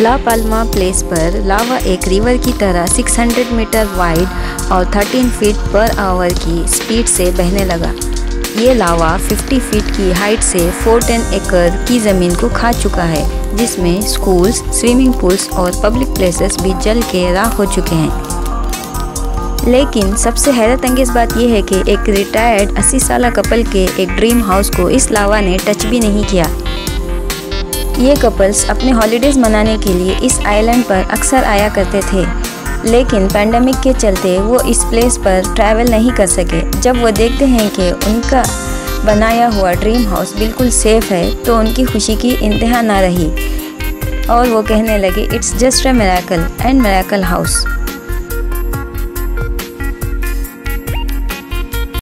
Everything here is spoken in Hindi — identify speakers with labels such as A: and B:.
A: ला पाल्मा प्लेस पर लावा एक रिवर की तरह 600 मीटर वाइड और 13 फीट पर आवर की स्पीड से बहने लगा। ये लावा 50 फीट की हाइट से 410 एकड़ की ज़मीन को खा चुका है, जिसमें स्कूल्स, स्विमिंग पूल्स और पब्लिक प्लेसेस भी जल के राख हो चुके हैं। लेकिन सबसे हैरत अंगेज़ बात यह है कि एक रिटायर्ड 80 साल कपल के एक ड्रीम हाउस को इस लावा ने टच भी नहीं किया। ये कपल्स अपने हॉलीडेज़ मनाने के लिए इस आइलैंड पर अक्सर आया करते थे, लेकिन पैंडेमिक के चलते वो इस प्लेस पर ट्रैवल नहीं कर सके। जब वो देखते हैं कि उनका बनाया हुआ ड्रीम हाउस बिल्कुल सेफ़ है, तो उनकी खुशी की इंतहा ना रही और वो कहने लगे, it's just a miracle and miracle house.